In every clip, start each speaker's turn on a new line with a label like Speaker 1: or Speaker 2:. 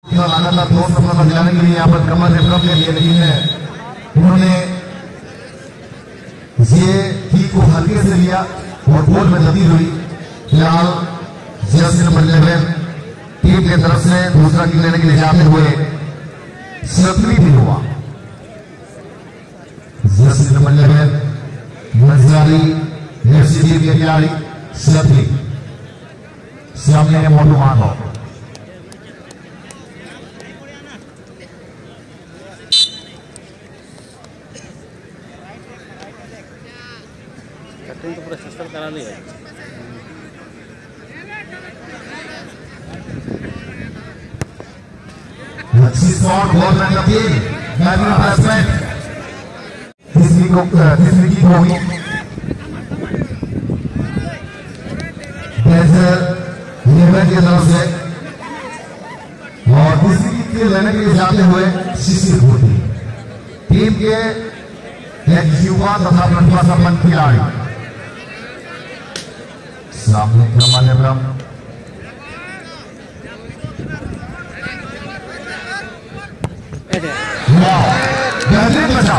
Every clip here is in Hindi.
Speaker 1: लगातार 2 सफलता बजाने के लिए यहाँ पर कमर रिफ्रम के लिए नहीं है, उन्होंने ये की को हल्के से लिया और गोल में तब्दील हुई। फिलहाल जर्सी नंबर 11 टीम की तरफ से दूसरा किक लेने के लिए जाते हुए सतरी भी हुआ। जर्सी नंबर 11 मंजारी एफसी टीम के खिलाड़ी सतरी सामने है मोटू मानो।
Speaker 2: कटिंग तो पूरा सिस्टम करा लिया।
Speaker 1: अच्छी shot government appeal magnificent placement तीसरी की होगी। लेबर की तरफ से और तीसरी की लेने के लिए जाते हुए शिशिर होती टीम के एक युवा तथा प्रतिभा संपन्न खिलाड़ी सामने क्रम बचाओ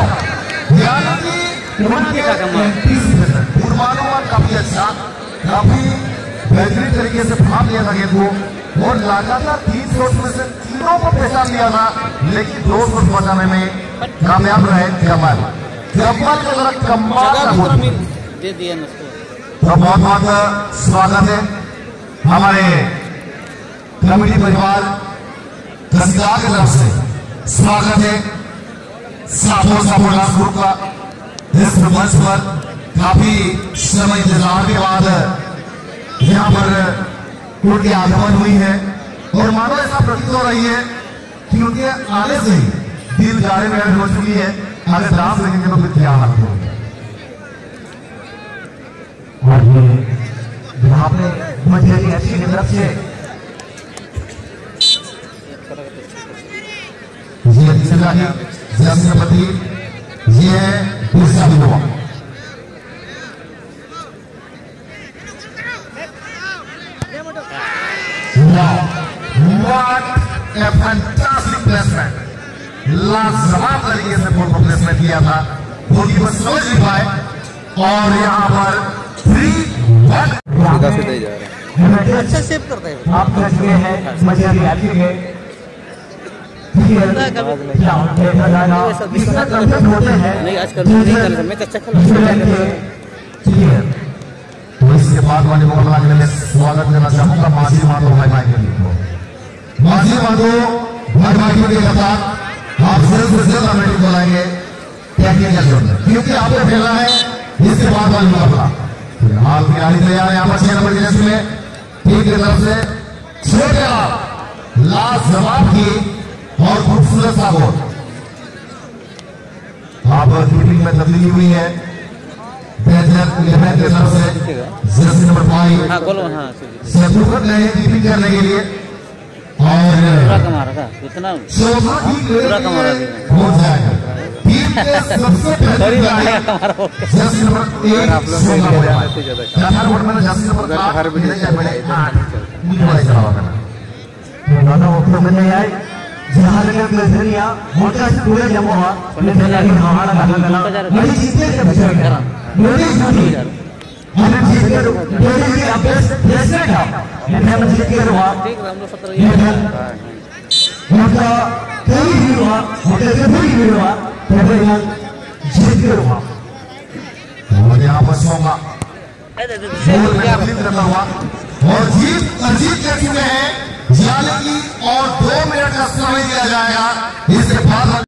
Speaker 1: पूर्वानुमान काफी अच्छा, काफी बेहतरीन तरीके से भाग लिया था गेंद को और लगातार 3 शॉट में से तीनों को पहचान लिया था, लेकिन 2 शॉट बचाने में कामयाब रहे कमाल
Speaker 2: दे दिया।
Speaker 1: तो बहुत बहुत स्वागत है हमारे कमेटी परिवार कसिका की तरफ से, स्वागत है साफो डांस ग्रुप का इस मंच पर। काफी समय इंतजार के बाद यहाँ पर उनकी आगमन हुई है और मानो ऐसा प्रतीत हो रही है कि उनके आने से ही दिल गाड़ी में हो चुकी है। अगर डांस देखेंगे तो फिर क्या हालत होगी। और ये यहाँ पे मजेरी अच्छी की तरफ से ये तीसरा ही जर्सी ये दूसरा भी हुआ। What a fantastic placement! लाजवाब तरीके से बॉल को प्लेसमेंट किया था, गोलकीपर समझ नहीं पाए और यहाँ पर 3-1
Speaker 2: से जा रहा है। अच्छा सेव करते हैं
Speaker 1: आप कर चुके हैं मजेरी आती है।
Speaker 2: नहीं आजकल नहीं कर रहा मैं अच्छा खेला।
Speaker 1: तो इसके बाद वाले मुकाबला के लिए स्वागत करना चाहूंगा माजी माधो भाई भाई के लिए। माजी माधो भाई भाई के साथ आप जल्द से जल्द मीटिंग बुलाएंगे टेक्निकल जोन में, क्योंकि आपको खेलना है इसके बाद वाले मुकाबला। फिलहाल खिलाड़ी तैयार है यहाँ पर 6 नंबर की जर्सी में टीम की तरफ से छोटे लाजवाब की और खूबसूरत सा गोल। आप कीपिंग में तब्दीली हुई है की तरफ से जर्सी नंबर 5 शत्रुघ्न ने कीपिंग करने के लिए और
Speaker 2: पूरा कमा रहा था इतना पूरा कमा रहा था
Speaker 1: हो जाएगा। टीम के सबसे पहले जर्सी नंबर 1 आप लोग से ज्यादा में जर्सी नंबर 4 बजे दादा वो मैंने आए जहां लगे प्लेसरिया मोटा से पूरे जमा हुआ प्लेसर की हमारा लगा मेरी जीतने से बचा करा मेरी जीत मैंने जीत के मेरी अभ्यास प्लेसर था मैंने जीत के हुआ
Speaker 2: ठीक हम लोग 17
Speaker 1: मोटा कई भी हुआ मोटे से भी हुआ तो मैं जीत के हुआ और यहां पर सोमा और जीत अजीत कर चुके हैं, यानी कि और 2 मिनट का समय दिया जाएगा इसके बाद।